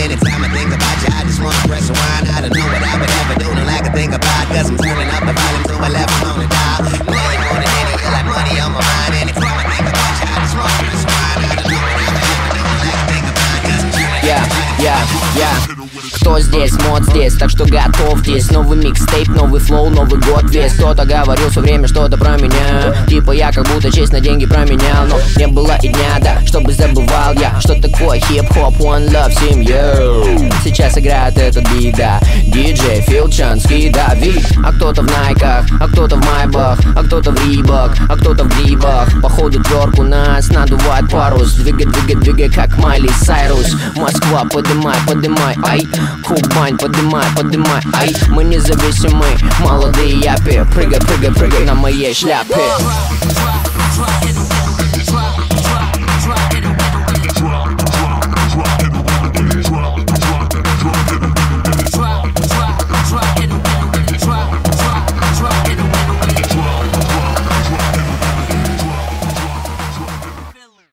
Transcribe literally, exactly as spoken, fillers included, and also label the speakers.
Speaker 1: Anytime I think about you, I just wanna press rewind. I don't know what I would ever do, no like I think about. Cause I'm turning up the volume to eleven on the dial. Playing more than any, feel like money on my mind. Anytime I think about you, I just wanna press rewind. I don't know what I would ever do, no like I think about. Cause I'm turning up
Speaker 2: Yeah, yeah, yeah. Кто здесь, мод здесь, так что готовьтесь. Новый микстейп, новый флоу, Новый год весь. Кто-то говорил все время что-то про меня, типа я как будто честь на деньги променял. Но не было и дня, да, чтобы забывал я, что такое хип-хоп, one love, семья. Сейчас играет этот бит, да, диджей Филчанский Давид. А кто-то в найках, а кто-то в майбах, а кто-то в рибах, а кто-то в грибах. Походу тверк у нас надувает парус. Двигай, двигай, двигай, как Майли Сайрус. Москва, подымай, подымай, ай. Кубань, подымай, подымай, ай. Мы независимые, молодые япи. Прыгай, прыгай, прыгай на моей шляпе.